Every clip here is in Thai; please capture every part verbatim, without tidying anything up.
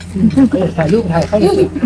ถ่ายรูปถ่ายเขาเลย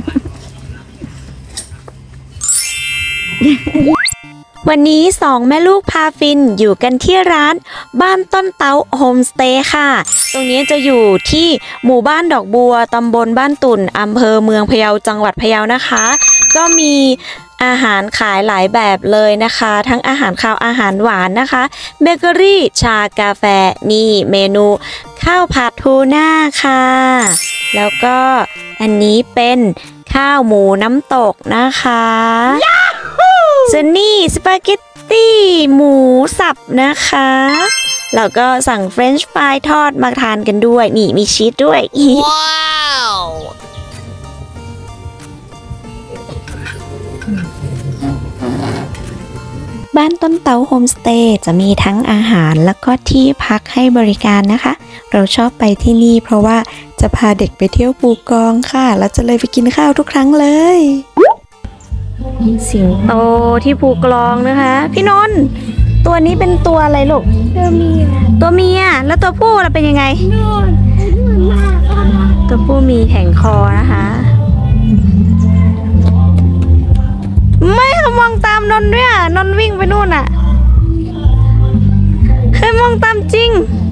วันนี้สองแม่ลูกพาฟินอยู่กันที่ร้านบ้านต้นเต้าโฮมสเตย์ค่ะตรงนี้จะอยู่ที่หมู่บ้านดอกบัวตำบลบ้านตุ่นอำเภอเมืองพะเยาจังหวัดพะเยานะคะก็มีอาหารขายหลายแบบเลยนะคะทั้งอาหารคาวอาหารหวานนะคะเบเกอรี่ชากาแฟนี่เมนูข้าวผัดทูน่าค่ะแล้วก็อันนี้เป็นข้าวหมูน้ำตกนะคะส่วนนี่สปาเกตตี้หมูสับนะคะแล้วก็สั่งเฟรนช์ฟรายทอดมาทานกันด้วยนี่มีชีสด้วยว้าวบ้านต้นเตาโฮมสเตย์จะมีทั้งอาหารแล้วก็ที่พักให้บริการนะคะเราชอบไปที่นี่เพราะว่าจะพาเด็กไปเที่ยวปูกองค่ะแล้วจะเลยไปกินข้าวทุกครั้งเลยสิงโตที่ภูกลองนะคะพี่นนท์ตัวนี้เป็นตัวอะไรลูกตัวเมียตัวเมียแล้วตัวผู้เราเป็นยังไงตัวผู้มีแผงคอนะคะไม่เขามองตามนนท์ด้วยอ่ะนนท์วิ่งไปนู่นอ่ะเคยมองตามจริง